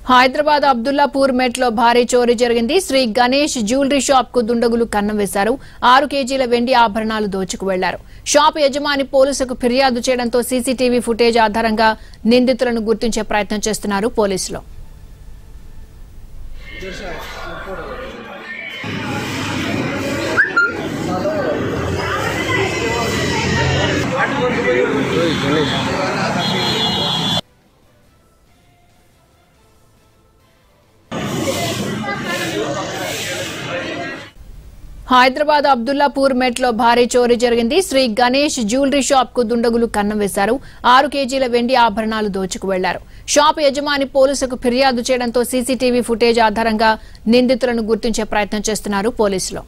హైదరాబాద్ అబ్దుల్లాపూర్ మెట్లో భారీ చోరీ జరిగింది. శ్రీ గణేష్ జ్యువెలరీ షాప్ కు దుండగులు కన్నం వేశారు. 6 కేజీల వెండి ఆభరణాలు దోచుకు వెళ్లారు. షాప్ యజమాని పోలీసులకు ఫిర్యాదు చేయడంతో సీసీటీవీ ఫుటేజ్ ఆధారంగా నిందితులను గుర్తించే ప్రయత్నం చేస్తున్నారు పోలీసులు. హైదరాబాద్ అబ్దుల్లాపూర్ మెట్లో భారీ చోరీ జరిగింది. శ్రీ గణేష్ జ్యువెలరీ షాప్ కు దుండగులు కన్నం వేశారు. 6 కేజీల వెండి ఆభరణాలు దోచుకు వెళ్లారు. షాప్ యజమాని పోలీసులకు ఫిర్యాదు చేయడంతో సీసీటీవీ ఫుటేజ్ ఆధారంగా నిందితులను గుర్తించే ప్రయత్నం చేస్తున్నారు పోలీసులు.